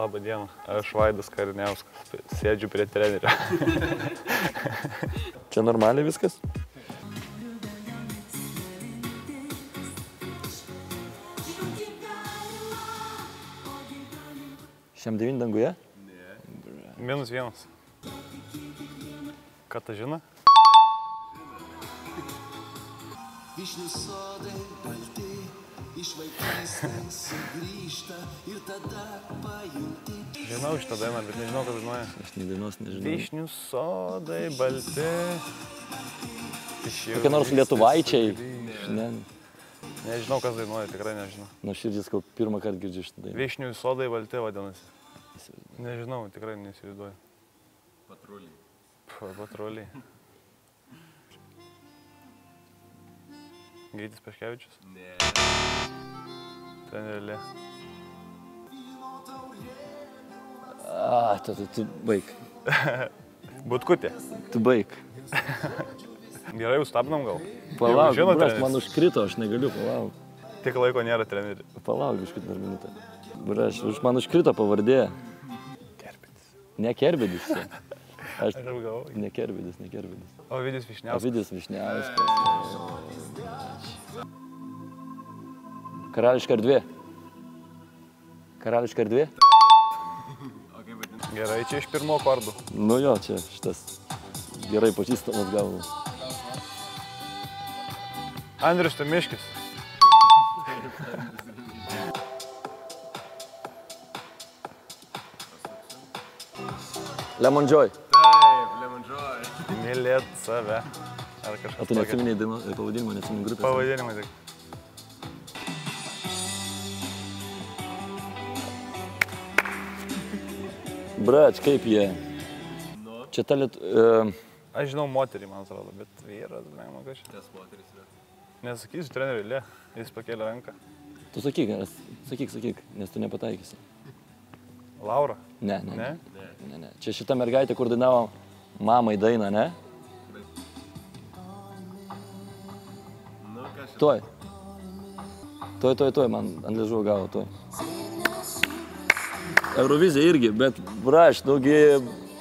Labą dieną, aš Vaidas Kariniauskas, sėdžiu prie trenerio. Čia normaliai viskas? Šiam 9 danguje? Ne. -1. Katažina? Vyšnių sodai balti, iš vaikystės sugrįžta ir tada pajunti. Žinau šitą dainą, bet nežinau, kas dainuoja. Aš nei dainos nežinau. Vyšnių sodai balti. Kokie nors lietuvaičiai? Ne. Nežinau, kas dainuoja, tikrai nežinau. Nu širdis, kol pirmą kartą girdžiu šitą dainą. Vyšnių sodai balti vadinasi. Nežinau, tikrai neįsivaizduoju. Patruliai. Patruliai. Gytis Paškevičius? Ne. Trenerė. Tu baig. Butkutė. Tu baig. Gerai, jau stabdom gal? Palauk, Žino bras, treneris? man užkrito, aš negaliu, palauk. Tik laiko nėra treneri. Palauk, biškit dar minutę. Bras, man užkrito pavardė. Kerbedis. Ne Kerbedis. Aš galvoju. ne Kerbedis. Ovidijus Vyšniauskas. Ovidijus Vyšniauskas. Karališka erdvė. Karališka erdvė? Gerai, čia iš pirmo akordų. Nu jo, čia šitas gerai pažįstamas galvas. Andrius Tomiškis. Lemon Joy. Taip, Lemon Joy. Mylėt save. Ar O kažkas tu neatsiminiai pavadinimą, neatsiminiai grupės? Pavadinimai tik. Brač, kaip jie? Čia ta Aš žinau moterį, man atrodo, bet vyras, nemanau, kad čia. Kas moteris yra? Nesakysiu treneriui, Lė. Jis pakėlė ranką. Tu sakyk, nes tu nepataikysi. Laura? Ne. Ne? Čia šita mergaitė, kur dainavo mamai dainą, ne? Nu, kas čia? Tuoj, man ant liežuvio gavo, tuoj. Eurovizija irgi, bet braš, daugi...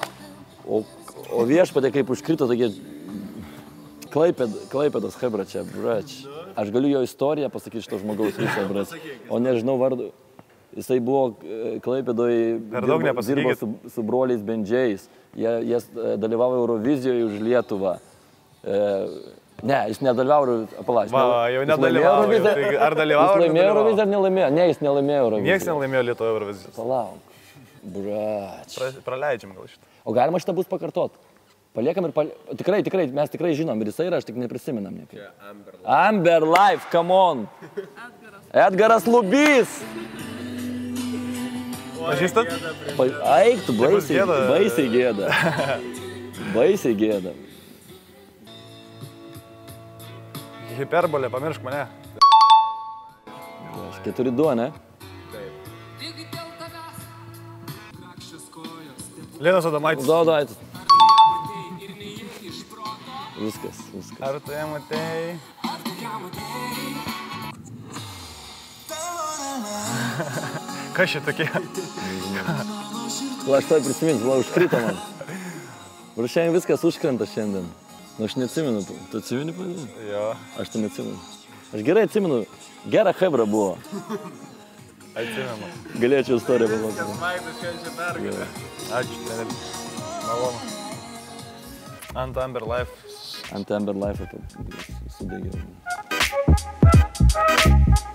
O viešpatė kaip užkrito tokie... Klaipėdos hebra čia, brač. Aš galiu jo istoriją pasakyti šito žmogaus visą, brač. O nežinau vardu. Jisai buvo Klaipėdoje, dirbo su broliais Bendžiais. Jie dalyvavo Eurovizijoje už Lietuvą. Ne, jis nedalyvavo, palauk. Va, jau nedalyvavo. Ar dalyvavo? Jis laimėjo Euroviziją ar nelaimėjo? Ne, jis nelaimėjo Euroviziją. Niekas nelaimėjo Lietuvoje Eurovizijos. Palauk. Brač. Praleidžiam gal šitą. O galima šitą bus pakartot? Paliekam ir tikrai, mes tikrai žinom, ir jisai yra, aš tik neprisimenam niekaip. Amber Life, come on. Edgaras Lubys. Pažįstat? Eik, tu baisiai gėda. Baisiai gėda. Hiperbolė, pamiršk mane. 4-2, ne? Linas Adomaitis. Adomaitis. Viskas. Ar tu ją matei? Kas čia tokie? Aš tai prisiminti, užkrito man. Ir šiandien viskas užkrenta šiandien. Nu, aš neatsimenu. Tu atsimeni pavadinimą? Jo. Aš tai neatsimenu. Aš gerai atsimenu. Gera hebra buvo. Atsimenu. Galėčiau istoriją papasakoti. Kas Vaidas švenčia pergalę. Ačiū, treneri. Malonu. Ant Amber Life. Ant Amber Life sudėgiau.